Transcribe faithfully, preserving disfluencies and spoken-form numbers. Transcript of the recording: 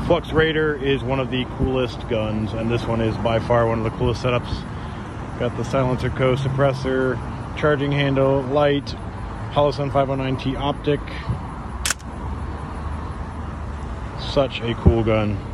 Flux Raider is one of the coolest guns, and this one is by far one of the coolest setups. Got the silencer co suppressor, charging handle, light, Holosun five oh nine T optic. Such a cool gun.